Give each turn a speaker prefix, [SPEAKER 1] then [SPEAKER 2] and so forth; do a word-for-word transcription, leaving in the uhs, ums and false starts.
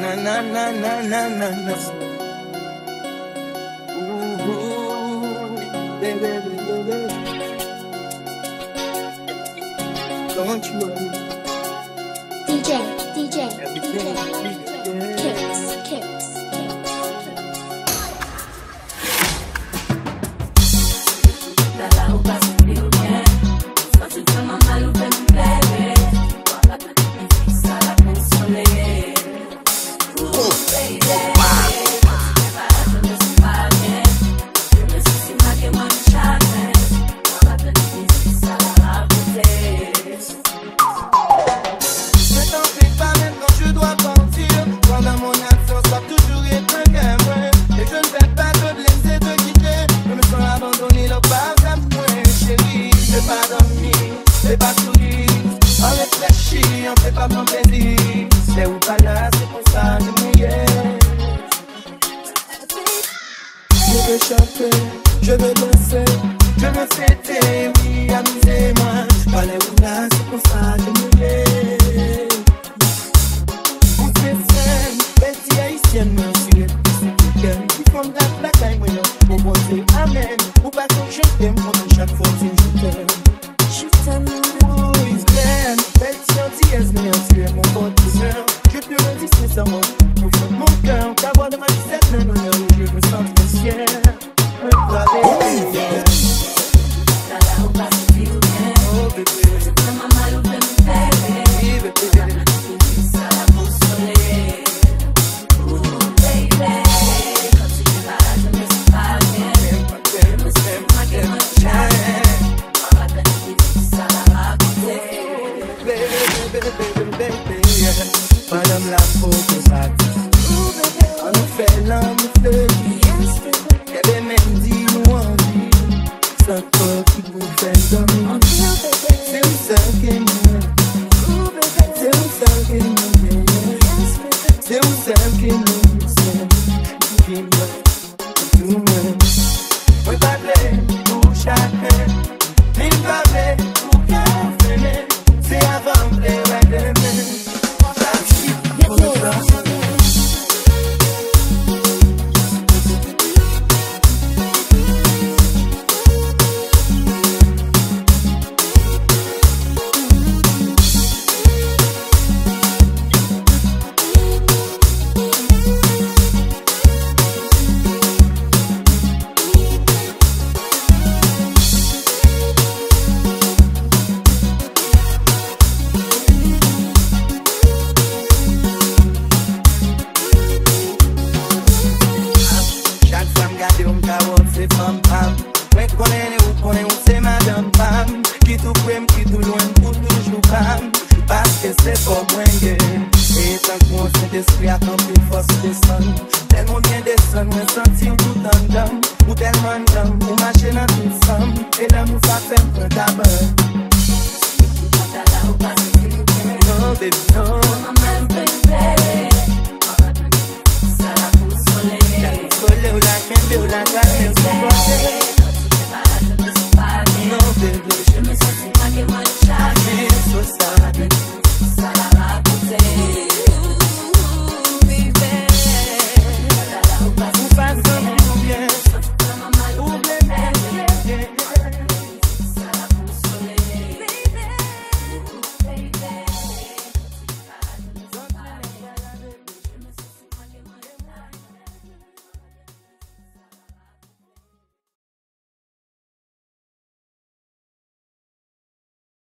[SPEAKER 1] na na na na na na na. Ooh, ooh, baby, baby, baby. Don't you worry.
[SPEAKER 2] D J, D J, D J, Kicks, Kicks.
[SPEAKER 1] Je veux danser, je veux fêter, oui, amusez-moi. Parlez où là, c'est pour ça que je mouillais. Vous êtes saine, bête haïtienne, mais aussi les petits cœurs qui font de la plaque, moi, pour monter, amen. Ou pas que je t'aime, pendant chaque fois que je t'aime. Je t'aime, oui, c'est bien. Bête antillaise, mais aussi mon bonheur. Je te le dis sincèrement, au fond de mon cœur, ta voix de ma dix-sept, un honneur où je me sens très fier. Madame la photographe, on nous fait l'homme fleuri. Y'a des mêmes dit nous envie, sans quoi qui vous fait dormir. C'est où ça qui nous, c'est où ça qui nous, c'est où ça qui nous, qui nous, tout le monde. Oui, parler pour chacun, il parler pour qu'un freiner, c'est avant les règles de demain. No, baby, no.